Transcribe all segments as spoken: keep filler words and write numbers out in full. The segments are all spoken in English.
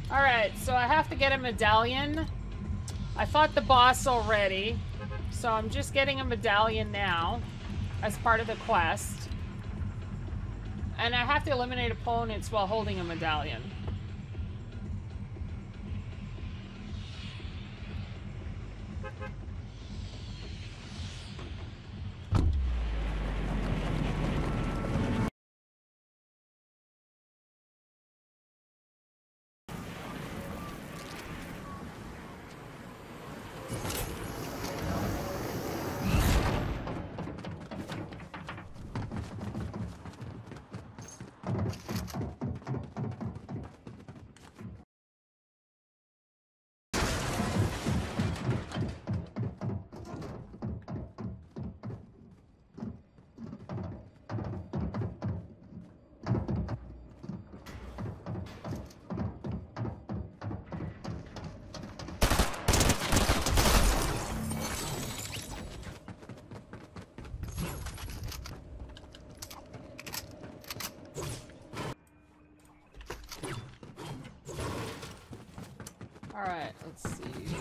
Alright, so I have to get a medallion. I fought the boss already, so I'm just getting a medallion now as part of the quest. And I have to eliminate opponents while holding a medallion. Alright, let's see.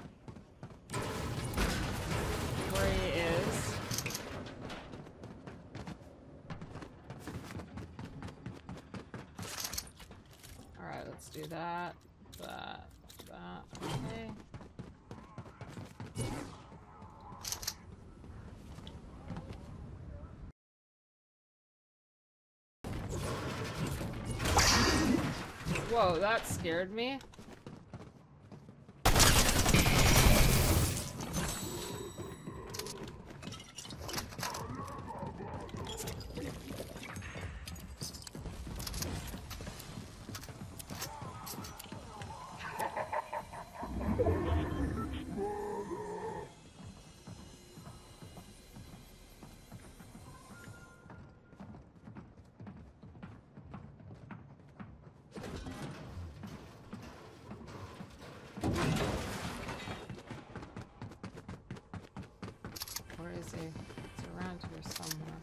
Gray is. Alright, let's do that. That. That. Okay. Whoa, that scared me. Where is he? It's around here somewhere.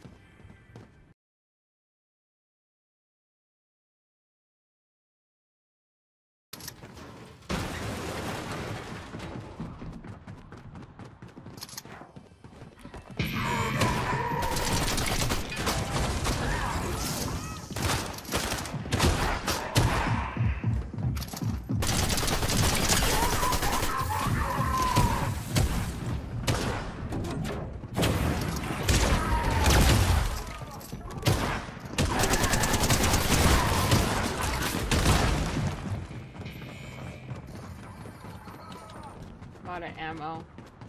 A lot of ammo.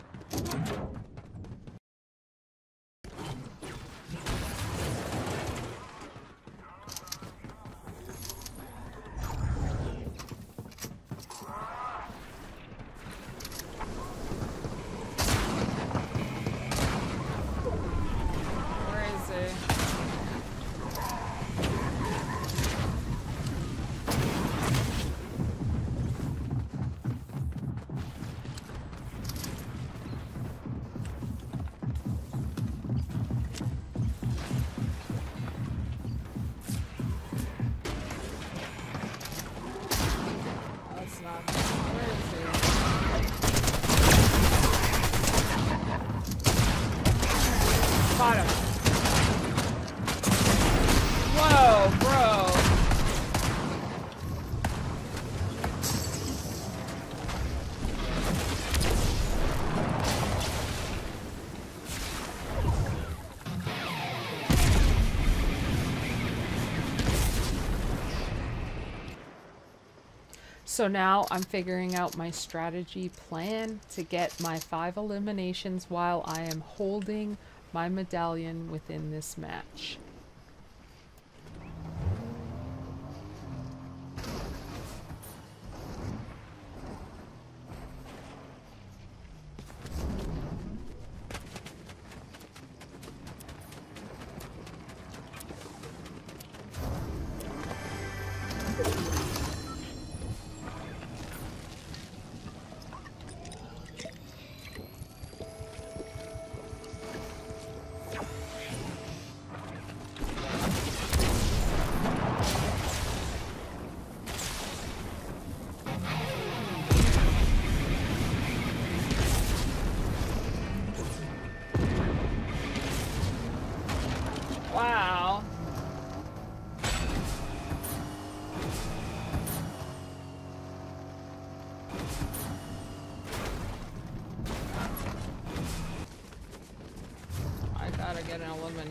Where is he? So now I'm figuring out my strategy plan to get my five eliminations while I am holding my medallion within this match.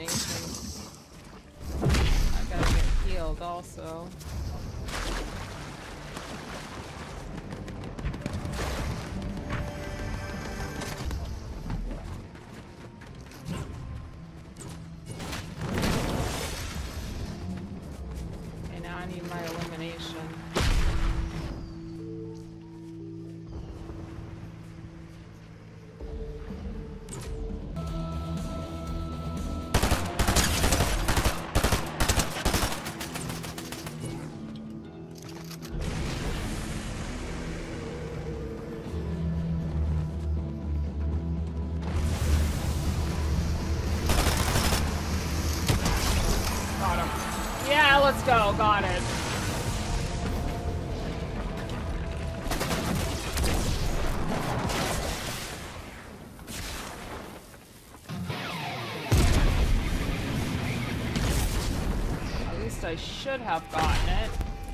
elimination. I gotta get healed also. Okay, now I need my elimination. Let's go, got it. At least I should have gotten it.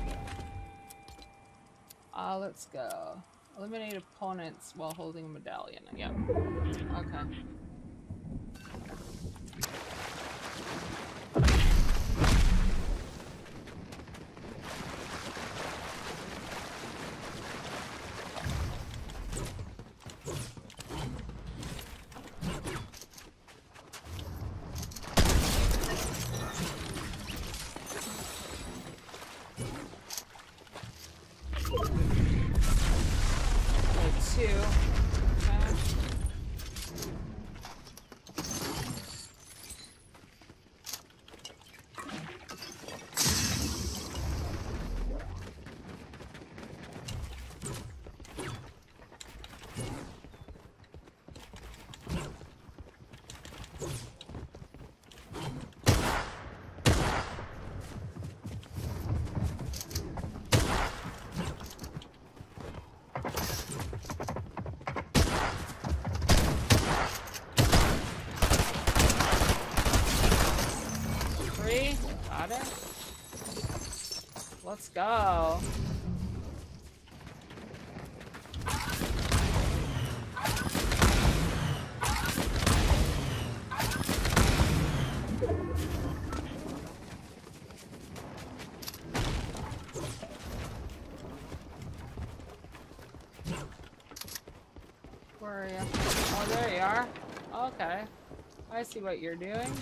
Uh, let's go. Eliminate opponents while holding a medallion. Yep. Okay. Let's go. Where are you? Oh, there you are. Okay. I see what you're doing.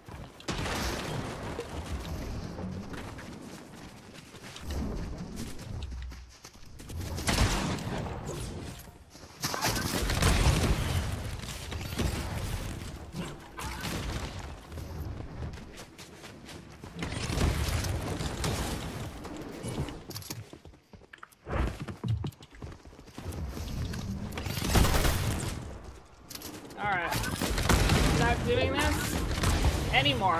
Doing this anymore.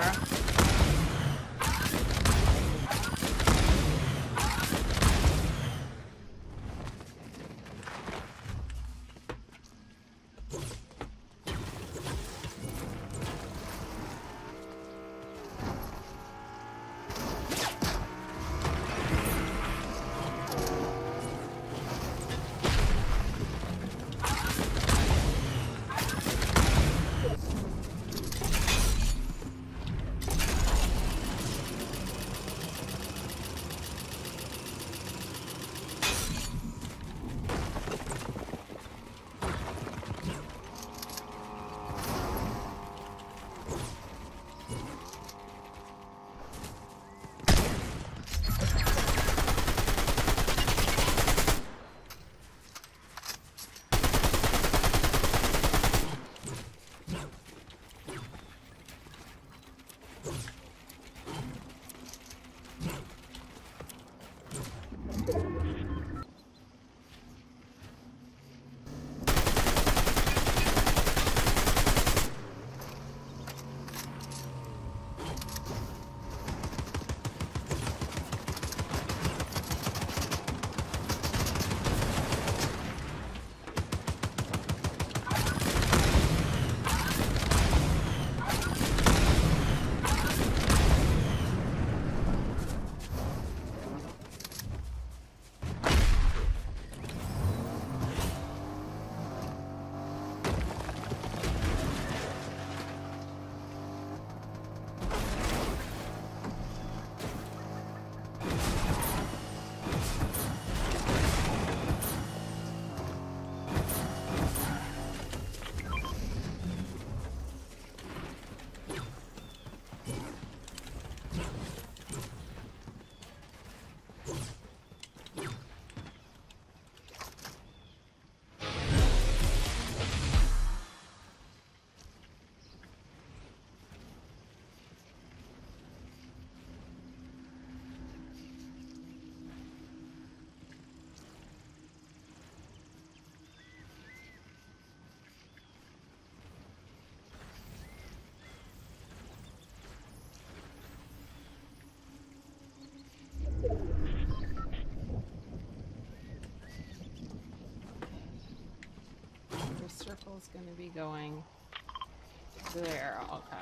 Portal's gonna be going there. Okay.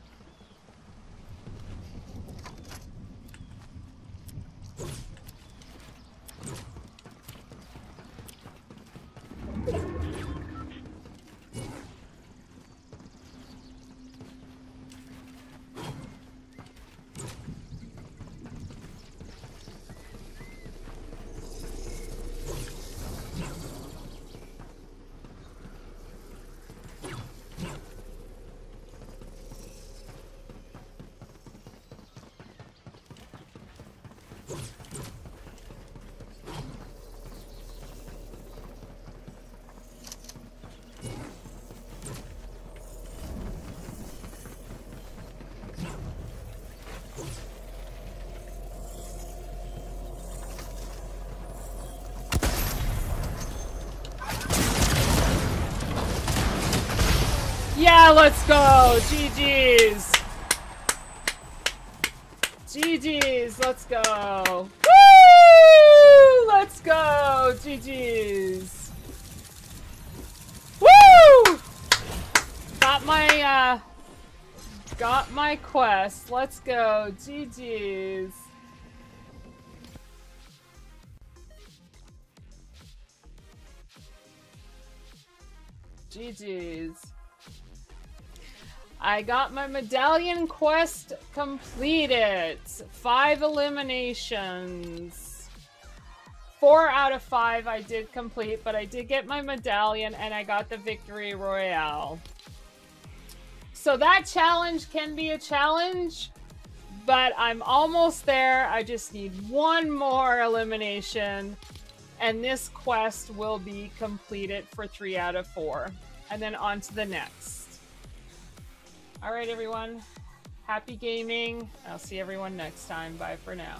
Yeah, let's go! G G's! G G's, let's go! Woo! Let's go! G G's! Woo! Got my, uh... Got my quest. Let's go. G G's. G G's. I got my medallion quest completed. Five eliminations. Four out of five I did complete, but I did get my medallion and I got the victory royale. So that challenge can be a challenge, but I'm almost there. I just need one more elimination and this quest will be completed for three out of four. And then on to the next. All right, everyone. Happy gaming. I'll see everyone next time. Bye for now.